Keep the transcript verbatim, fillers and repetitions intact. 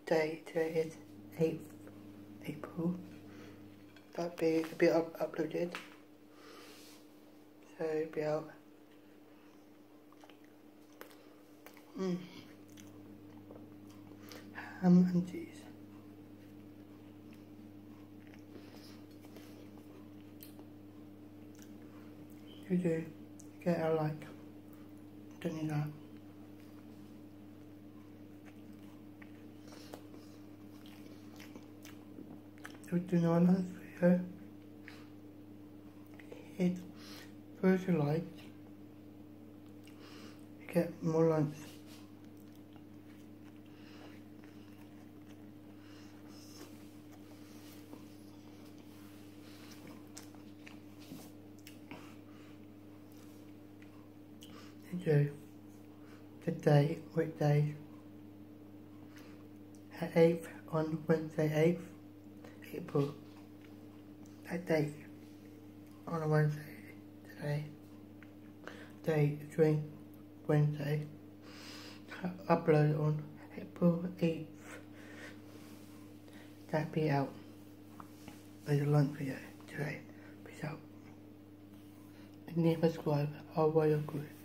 day today is eighth April. That'll be a bit up uploaded. So it'll be out. Mm. Ham and cheese. You do get a like. Don't need that. So do you know another video? Hit first you like. You get more likes. Do the day, weekday, at eighth on Wednesday, eighth April. That date on a Wednesday today. Day during Wednesday. Upload on April eighth. That be out. There's a lunch video today. Peace out. And never subscribe. I'll wait your good.